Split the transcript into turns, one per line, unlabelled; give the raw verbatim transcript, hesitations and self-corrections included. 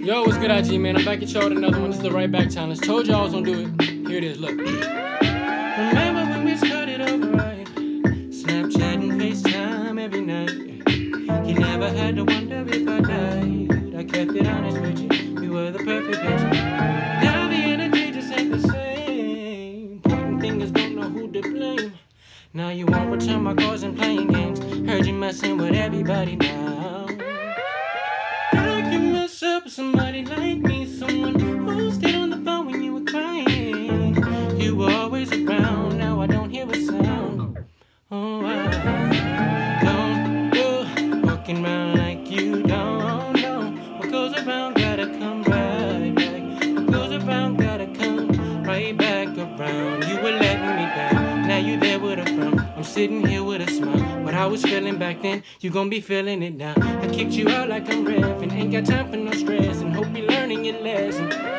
Yo, what's good, I G, man? I'm back at y'all with another one. This is the Right Back Challenge. Told y'all I was gonna do it. Here it is, look. Remember when we started over, right? Snapchat and FaceTime every night. You never had to wonder if I died. I kept it honest with you. We were the perfect picture. Now the energy just ain't the same. Pointing fingers, don't know who to blame. Now you won't return my calls and playing games. Heard you messing with everybody now. I can mess up with somebody like me, someone who stayed on the phone when you were crying. You were always around, now I don't hear a sound. Oh, I don't go walking around like you don't know. What goes around gotta come right back. What goes around gotta come right back around. You were letting me down, now you there with a frown. I'm sitting here with a smile. What I was feeling back then, you gon' be feeling it now. I kicked you out like I'm ref and ain't got time for no stress, and hope you're learning your lesson.